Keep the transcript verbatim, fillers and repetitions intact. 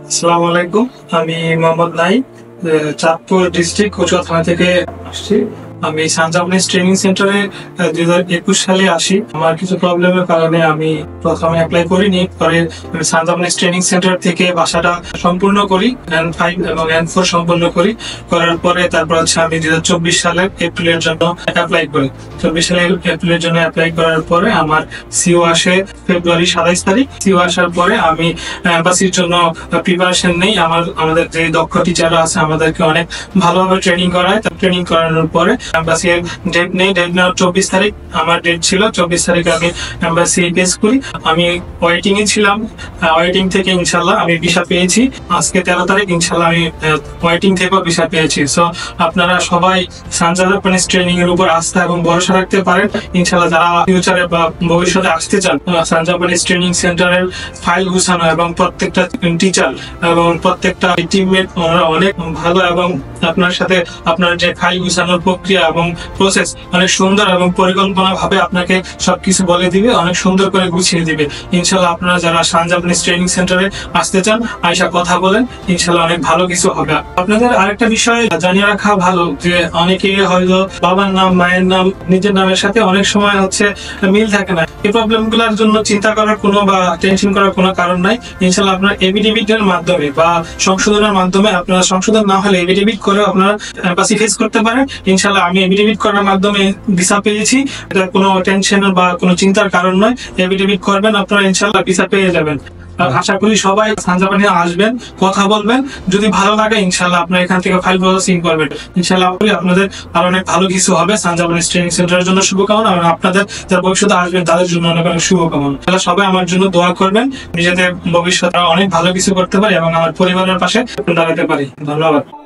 আসসালামু আলাইকুম। আমি মোহাম্মদ নাইম, চাঁদপুর ডিস্ট্রিক্ট কচুয়া থানা থেকে আসছি। আমি সানজাপানিজ ট্রেনিং সেন্টারে দুই হাজার একুশ সালে আসি। আমার কিছু প্রবলেমের কারণে আমি প্রথমে অ্যাপ্লাই করিনি। পরে আমি সানজাপানিজ ট্রেনিং সেন্টার থেকে ভাষাটা সম্পূর্ণ করি, এন ফাইভ এবং এন ফোর সম্পূর্ণ করি। করার পরে তারপর হচ্ছে আমি দুই হাজার চব্বিশ সালের এপ্রিলের জন্য অ্যাপ্লাই করি। চব্বিশ সালের এপ্রিলের জন্য অ্যাপ্লাই করার পরে আমার সিও আসে ফেব্রুয়ারি সাতাইশ তারিখ। সিও আসার পরে আমি এম্বাসির জন্য প্রিপারেশন নেই। আমার আমাদের যে দক্ষ টিচাররা আছে আমাদেরকে অনেক ভালোভাবে ট্রেনিং করায়। ট্রেনিং করানোর পরে এম্বাসির ডেট নেই। ডেট নেওয়ার চব্বিশ তারিখ আমার ডেট ছিল। চব্বিশ তারিখে আমি এম্বাসি পেস করি। আমি ওয়েটিং এ ছিলাম। ওয়েটিং থেকে ইনশাল্লাহ আমি ভিসা পেয়েছি। আজকে তেরো তারিখ, ইনশাল্লাহ আমি ওয়েটিং থেকেও ভিসা পেয়েছি। সো আপনারা সবাই সানজাপানিজ ট্রেনিং এর উপর আস্থা এবং ভরসা রাখতে পারেন। ইনশাল্লাহ যারা ফিউচারে বা ভবিষ্যতে আসতে চান, সানজাপানিজ ট্রেনিং সেন্টারের ফাইল গুছানো এবং প্রত্যেকটা টিচার এবং প্রত্যেকটা টিমমেট অনেক ভালো এবং আপনার সাথে আপনার যে ফাইল গুছানোর প্রক্রিয়া এবং প্রসেস অনেক সুন্দর এবং পরিকল্পনা ভাবে আপনাকে সবকিছু বলে দিবে, অনেক সুন্দর করে গুছিয়ে দিবে। ইনশাল্লাহ আপনারা যারা সানজাপানিজ ট্রেনিং সেন্টারে আসতে চান, আয়সা কথা বলেন, ইনশাল্লাহ অনেক ভালো কিছু হবে। আপনাদের আরেকটা বিষয় জানিয়ে রাখা ভালো যে অনেকে হয়তো বাবার নাম, মায়ের নাম, নিজের নামের সাথে অনেক সময় হচ্ছে মিল থাকে না। এই প্রবলেম গুলোর জন্য চিন্তা করার কোনো বা টেনশন করার কোনো কারণ নাই। ইনশাল্লাহ আপনার এভিডেভিট এর মাধ্যমে বা সংশোধনের মাধ্যমে, আপনারা সংশোধন না হলে এভিডেভিট করে আপনারা এম্বাসি ফেস করতে পারেন। ইনশাল্লাহ আমি এভিডেভিট করার মাধ্যমে ভিসা পেয়েছি। এটা কোনো টেনশন বা কোনো চিন্তার কারণ নয়। এভিডেভিট করবেন, আপনারা ইনশাল্লাহ ভিসা পেয়ে যাবেন। আশা করি সবাই সানজাপানি আসবেন, কথা বলবেন। যদি ভালো লাগে ইনশাল্লাহ আপনার এখান থেকে ফাইল প্রসেসিং করবেন। ইনশাল্লাহ আপনাদের আরো অনেক ভালো কিছু হবে। সানজাপানিজ ট্রেনিং সেন্টারের জন্য শুভকামনা এবং আপনাদের যারা ভবিষ্যতে আসবেন তাদের জন্য অনেক অনেক শুভকামনা। তাহলে সবাই আমার জন্য দোয়া করবেন, নিজেদের ভবিষ্যতে অনেক ভালো কিছু করতে পারি এবং আমার পরিবারের পাশে দাঁড়াতে পারি। ধন্যবাদ।